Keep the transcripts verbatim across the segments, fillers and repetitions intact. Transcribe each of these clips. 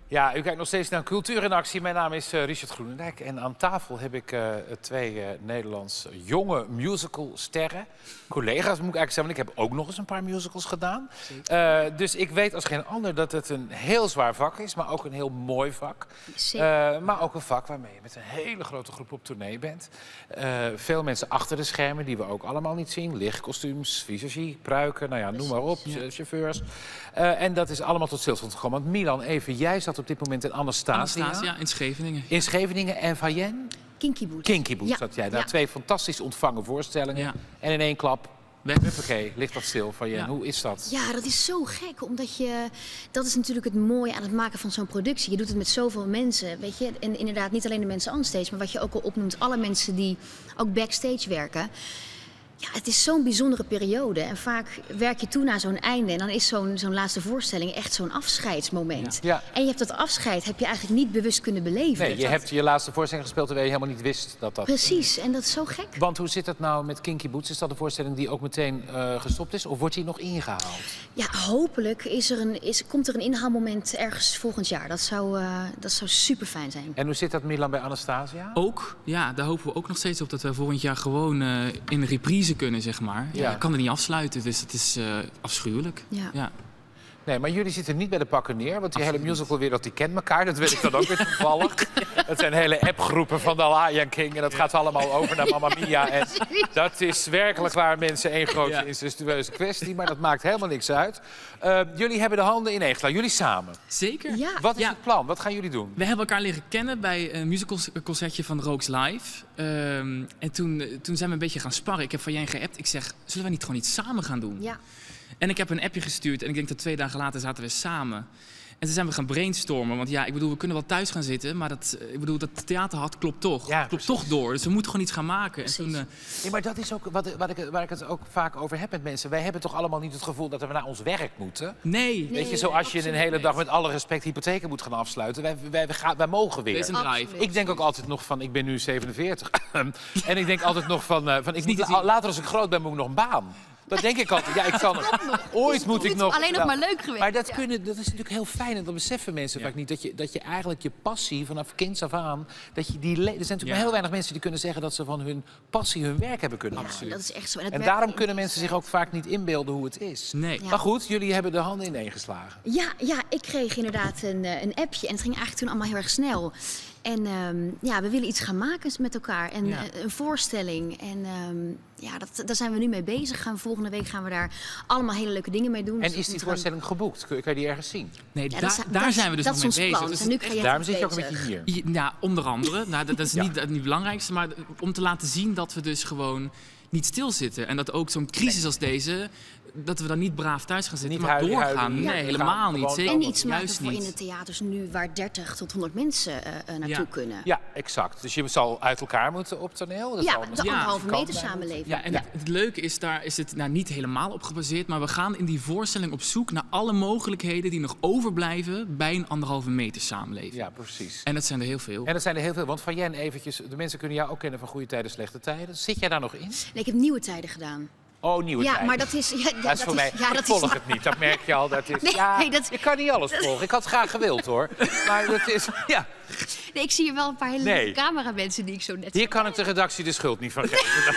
Ja, u kijkt nog steeds naar Cultuur in Actie. Mijn naam is uh, Richard Groenendijk. En aan tafel heb ik uh, twee uh, Nederlands jonge musicalsterren. Collega's moet ik eigenlijk zeggen, want ik heb ook nog eens een paar musicals gedaan. Uh, dus ik weet als geen ander dat het een heel zwaar vak is, maar ook een heel mooi vak. Uh, maar ook een vak waarmee je met een hele grote groep op tournee bent. Uh, veel mensen achter de schermen die we ook allemaal niet zien. Lichtkostuums, visagie, pruiken, nou ja, noem maar op, ja. chauffeurs. Uh, en dat is allemaal tot stilstand gekomen. Want Milan, even, jij zat op dit moment in Anastasia. Anastasia in Scheveningen. In Scheveningen en Fayen? Kinky Boots. Kinky Boots ja. zat jij daar. Ja. Twee fantastisch ontvangen voorstellingen. Ja. En in één klap, huppakee, ligt dat stil, Fayen. Ja. Hoe is dat? Ja, dat is zo gek. Omdat je... Dat is natuurlijk het mooie aan het maken van zo'n productie. Je doet het met zoveel mensen, weet je. En inderdaad, niet alleen de mensen onstage, maar wat je ook al opnoemt, alle mensen die ook backstage werken. Ja, het is zo'n bijzondere periode. En vaak werk je toe naar zo'n einde. En dan is zo'n zo'n laatste voorstelling echt zo'n afscheidsmoment. Ja. Ja. En je hebt dat afscheid heb je eigenlijk niet bewust kunnen beleven. Nee, je dat... hebt je laatste voorstelling gespeeld terwijl je helemaal niet wist dat dat... Precies, en dat is zo gek. Want hoe zit het nou met Kinky Boots? Is dat een voorstelling die ook meteen uh, gestopt is? Of wordt die nog ingehaald? Ja, hopelijk is er een, is, komt er een inhaalmoment ergens volgend jaar. Dat zou, uh, dat zou super fijn zijn. En hoe zit dat, Milan, bij Anastasia? Ook, ja, daar hopen we ook nog steeds op dat we volgend jaar gewoon uh, in reprise kunnen, zeg maar. Ja. Ja, ik kan er niet afsluiten, dus het is uh, afschuwelijk. Ja. Ja. Nee, maar jullie zitten niet bij de pakken neer, want die hele musicalwereld die kent elkaar. Dat weet ik dan ook weer toevallig. Het zijn hele appgroepen van de Lion King en dat gaat allemaal over naar Mamma Mia. En dat is werkelijk waar, mensen, één grote ja. incestueuze kwestie, maar dat maakt helemaal niks uit. Uh, jullie hebben de handen ineengeslagen, jullie samen. Zeker. Ja. Wat is ja. het plan? Wat gaan jullie doen? We hebben elkaar leren kennen bij een musicalconcertje van Rooks Live. Um, en toen, toen zijn we een beetje gaan sparren. Ik heb van jij geappt. Ik zeg, zullen we niet gewoon iets samen gaan doen? Ja. En ik heb een appje gestuurd en ik denk dat twee dagen later zaten we samen. En toen zijn we gaan brainstormen, want ja, ik bedoel, we kunnen wel thuis gaan zitten, maar dat, ik bedoel, dat theaterhad klopt toch. Ja, klopt toch door, dus we moeten gewoon iets gaan maken. En toen, uh... nee, maar dat is ook wat, wat ik, waar ik het ook vaak over heb met mensen. Wij hebben toch allemaal niet het gevoel dat we naar ons werk moeten? Nee. Weet nee, je, zoals je een hele dag met alle respect hypotheken moet gaan afsluiten. Wij, wij, wij, gaan, wij mogen weer. Is een drive. Ik denk ook altijd nog van, ik ben nu zevenenveertig. En ik denk altijd nog van, uh, van ik moet, later als ik groot ben, moet ik nog een baan. Dat denk ik altijd. Ja, ik kan het. Ooit moet ik nog... Alleen nog maar leuk geweest. Maar dat, ja. kunnen, dat is natuurlijk heel fijn en dat beseffen mensen ja. vaak niet. Dat je, dat je eigenlijk je passie vanaf kinds af aan... Dat je die er zijn natuurlijk ja. maar heel weinig mensen die kunnen zeggen dat ze van hun passie hun werk hebben kunnen maken. Ja, dat is echt zo. En, en daarom kunnen mensen zich ook vaak niet inbeelden hoe het is. Nee. Ja. Maar goed, jullie hebben de handen ineengeslagen. Ja, ja, ik kreeg inderdaad een, een appje en het ging eigenlijk toen allemaal heel erg snel. En um, ja, we willen iets gaan maken met elkaar. En ja. uh, een voorstelling. En um, ja, dat, daar zijn we nu mee bezig. Gaan, volgende week gaan we daar allemaal hele leuke dingen mee doen. En is die voorstelling gaan... geboekt? Kun je die ergens zien? Nee, ja, daar, dat, daar dat, zijn we dus nog mee bezig. Dus nu echt, daarom zit je ook een beetje hier. Ja, onder andere. Nou, dat, dat is ja. niet, niet het belangrijkste. Maar om te laten zien dat we dus gewoon niet stilzitten. En dat ook zo'n crisis als deze... dat we dan niet braaf thuis gaan zitten, niet maar huilen, doorgaan. Huilen, nee, ja, helemaal niet. Zeker. En iets maken Juist voor niet. in de theaters nu waar dertig tot honderd mensen uh, naartoe ja. kunnen. Ja, exact. Dus je zal uit elkaar moeten op toneel. Dat ja, zal de anderhalve ja. meter samenleving. Ja, en ja. Het, het leuke is, daar is het nou, niet helemaal op gebaseerd, maar we gaan in die voorstelling op zoek naar alle mogelijkheden die nog overblijven bij een anderhalve meter samenleving. Ja, precies. En dat zijn er heel veel. En dat zijn er heel veel, want van Jen eventjes, de mensen kunnen jou ook kennen van Goede Tijden, Slechte Tijden. Zit jij daar nog in? Nee, ik heb Nieuwe Tijden gedaan. Oh, Nieuwe ja, Tijden. maar dat is... Ja, ja, dat dat is voor is, mij... ja, ik dat volg is... het niet, dat merk je al. Dat is, nee, ja, nee, dat... Je kan niet alles volgen. Ik had het graag gewild, hoor. Maar dat is... Ja. Nee, ik zie hier wel een paar hele nee. leuke cameramensen die ik zo net... Hier kan ik de redactie de schuld niet van geven.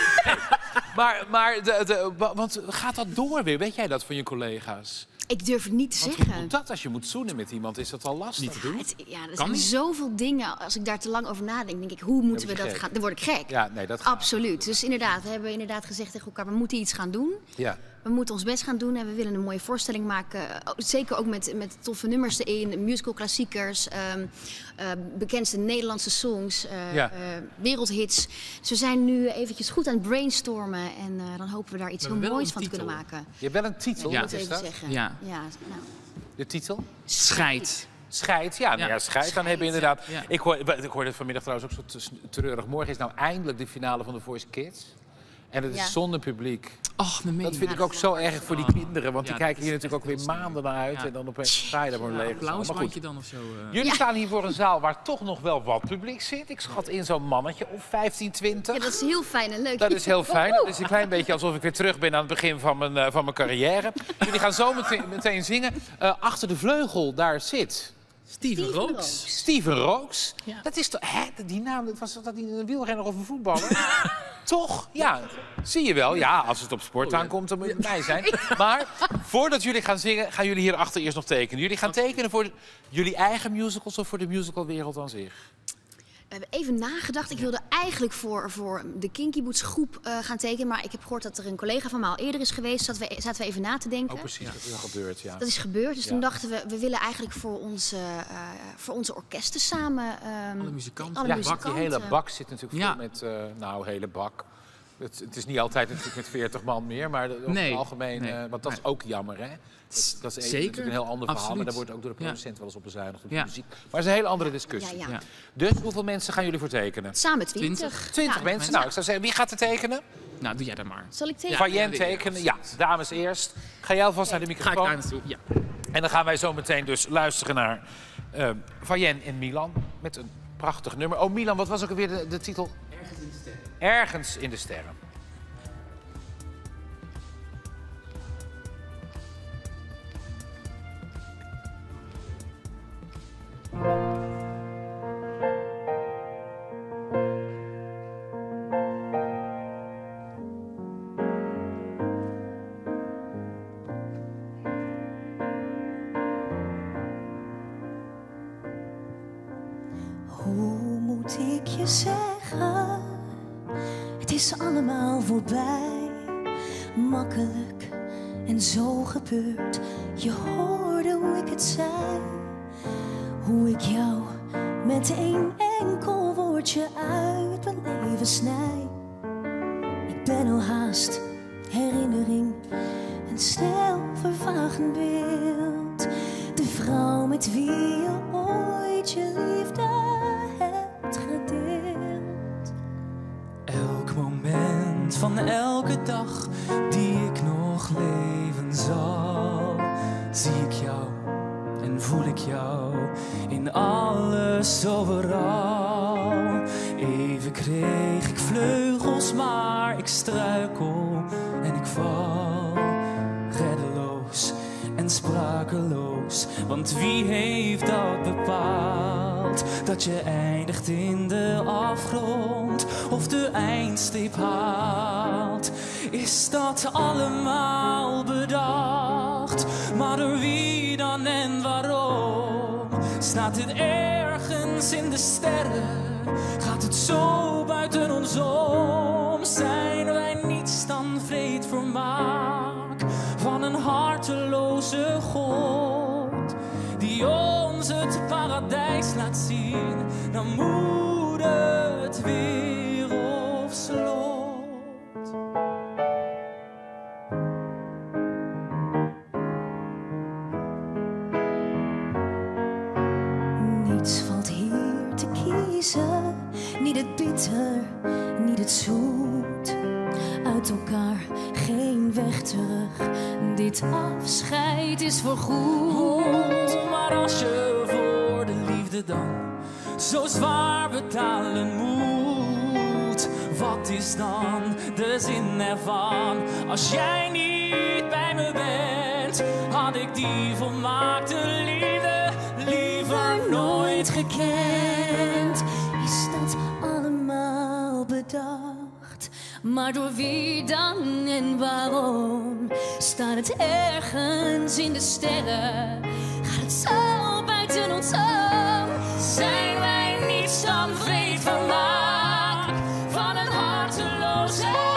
maar, maar de, de, want gaat dat door weer? Weet jij dat van je collega's? Ik durf het niet te Want zeggen. Hoe moet dat? Als je moet zoenen met iemand, is dat al lastig. Niet te doen. Ja, het, ja, er kan zijn niet. zoveel dingen. Als ik daar te lang over nadenk, denk ik, hoe moeten we dat gek. gaan... Dan word ik gek. Ja, nee, dat gaat. Absoluut. Dus inderdaad, we hebben inderdaad gezegd tegen elkaar, we moeten iets gaan doen. Ja. We moeten ons best gaan doen en we willen een mooie voorstelling maken. Zeker ook met, met toffe nummers erin, musical klassiekers, um, uh, bekendste Nederlandse songs, uh, ja. uh, wereldhits. Dus we zijn nu eventjes goed aan het brainstormen en uh, dan hopen we daar iets heel moois van titel. te kunnen maken. Je hebt wel een titel, Ja, wat dat is even dat? zeggen. Ja. Ja, nou. De titel? Scheid. Scheid, ja, nou ja, scheid. Dan hebben we inderdaad... Ja. Ik, hoor, ik hoorde vanmiddag trouwens ook zo treurig. Morgen is nou eindelijk de finale van The Voice Kids. En het is Ja. zonder publiek. Och, dat Dat vind ik ook zo erg voor die kinderen. Want die Ja, kijken dat hier is natuurlijk ook weer maanden naar uit. Ja. En dan opeens sta je daar voor een Ja, lege zaal. Maar goed, applausbandje dan of zo. Uh. jullie Ja. staan hier voor een zaal waar toch nog wel wat publiek zit. Ik schat in zo'n mannetje of vijftien, twintig. Ja, dat is heel fijn en leuk. Dat is heel fijn. Dat is een klein beetje alsof ik weer terug ben aan het begin van mijn, uh, van mijn carrière. Jullie gaan zo meteen, meteen zingen. Uh, achter de vleugel, daar zit... Steven Steven Rooks. Rooks. Steven Rooks? Ja. Dat is toch... Hè, die naam, dat was toch dat niet een wielrenner of een voetballer? Toch? Ja. Zie je wel. Ja, als het op sport Oh, ja. aankomt, dan moet je bij zijn. Maar voordat jullie gaan zingen, gaan jullie hierachter eerst nog tekenen. Jullie gaan tekenen voor de- jullie eigen musicals of voor de musicalwereld aan zich? We hebben even nagedacht. Ik wilde eigenlijk voor, voor de Kinky Boots groep uh, gaan tekenen. Maar ik heb gehoord dat er een collega van mij al eerder is geweest. Zaten we, zaten we even na te denken. Oh, precies. Dat is al gebeurd, ja. Dat is gebeurd. Dus Ja. toen dachten we, we willen eigenlijk voor onze, uh, voor onze orkesten samen... Um, Alle muzikanten. alle Ja, muzikanten. bak, die hele bak zit natuurlijk Ja. vol met... Uh, nou, hele bak. Het, het is niet altijd natuurlijk met veertig man meer, maar over Nee, het algemeen... nee. uh, want dat is Nee. ook jammer, hè? Dat, dat is Zeker, natuurlijk een heel ander verhaal, absoluut. maar daar wordt ook door de Ja. producent wel eens op bezuinigd. Op de Ja. muziek. Maar het is een hele andere discussie. Ja, ja. Ja. Dus hoeveel mensen gaan jullie voor tekenen? Samen twintig. Twintig. Twintig Ja. mensen. Nou, ik zou zeggen, wie gaat er tekenen? Nou, doe jij dat maar. Zal ik tekenen? Van Jen ja, tekenen. Ja, dames eerst. Ga jij alvast naar de Ga ik microfoon. daar naartoe? Ja. En dan gaan wij zo meteen dus luisteren naar uh, Van Jen en Milan. Met een prachtig nummer. Oh, Milan, wat was ook alweer de, de titel? Ergens in de sterren. Ergens in de sterren. Hoe moet ik je zeggen? Het is allemaal voorbij. Makkelijk en zo gebeurd. Je hoorde hoe ik het zei. Hoe ik jou met één enkel woordje uit mijn leven snij. Ik ben al haast herinnering. Een snel vervagend beeld. De vrouw met wie je ooit je liefde hebt gedeeld. Elk moment van elke dag die ik nog leven zal, zie ik jou en voel ik jou in alles overal. Even kreeg ik vleugels, maar ik struikel en ik val. Reddeloos en sprakeloos, want wie heeft dat bepaald? Dat je eindigt in de afgrond of de eindstreep haalt. Is dat allemaal bedacht? Maar door wie dan en waarom? Staat het ergens in de sterren? Gaat het zo buiten ons om? Zijn wij niets dan vreed vermaak van een harteloze God die ons het paradijs laat zien? Dan moet het weer op slot. Niets valt hier te kiezen. Niet het bitter, niet het zoet. Uit elkaar, geen weg terug. Dit afscheid is voorgoed. Oh, maar als je voor de liefde dan zo zwaar betalen moet, wat is dan de zin ervan? Als jij niet bij me bent, had ik die volmaakte liefde liever nooit gekend. Is dat allemaal bedacht? Maar door wie dan en waarom? Staat het ergens in de sterren? Gaat het zo buiten ons om? Zijn wij niets dan vreed vermaak van een harteloze